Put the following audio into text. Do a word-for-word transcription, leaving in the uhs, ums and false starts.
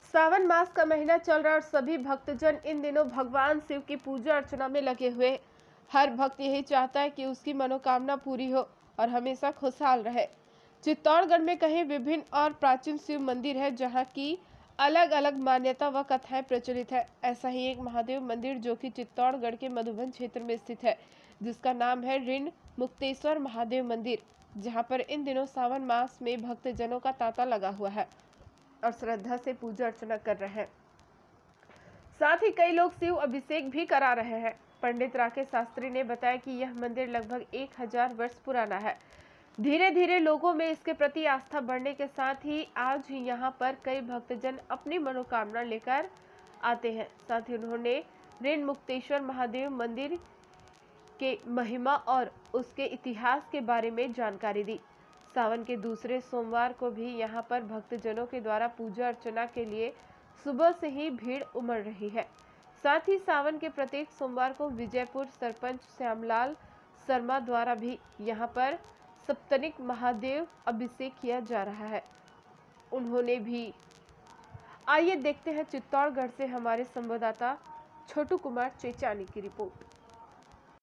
सावन मास का महीना चल रहा है और सभी भक्तजन इन दिनों भगवान शिव की पूजा अर्चना में लगे हुए। हर भक्त यही चाहता है कि उसकी मनोकामना पूरी हो और हमेशा खुशहाल रहे। चित्तौड़गढ़ में कहीं विभिन्न और प्राचीन शिव मंदिर है जहां की अलग अलग मान्यता व कथाएं प्रचलित है। ऐसा ही एक महादेव मंदिर जो कि चित्तौड़गढ़ के मधुबन क्षेत्र में स्थित है, जिसका नाम है ऋण मुक्तेश्वर महादेव मंदिर, जहां पर इन दिनों सावन मास में भक्तजनों का तांता लगा हुआ है और श्रद्धा से पूजा अर्चना कर रहे हैं। साथ ही कई लोग शिव अभिषेक भी करा रहे हैं। पंडित राकेश शास्त्री ने बताया कि यह मंदिर लगभग एक हजार वर्ष पुराना है। धीरे धीरे लोगों में इसके प्रति आस्था बढ़ने के साथ ही आज ही यहाँ पर कई भक्तजन अपनी मनोकामना लेकर आते हैं। साथ ही उन्होंने ऋण मुक्तेश्वर महादेव मंदिर के महिमा और उसके इतिहास के बारे में जानकारी दी। सावन के दूसरे सोमवार को भी यहाँ पर भक्तजनों के द्वारा पूजा अर्चना के लिए सुबह से ही भीड़ उमड़ रही है। साथ ही सावन के प्रत्येक सोमवार को विजयपुर सरपंच श्यामलाल शर्मा द्वारा भी यहाँ पर सप्तनिक महादेव अभिषेक किया जा रहा है। उन्होंने भी आइए देखते हैं चित्तौड़गढ़ से हमारे संवाददाता छोटू कुमार चेचानी की रिपोर्ट।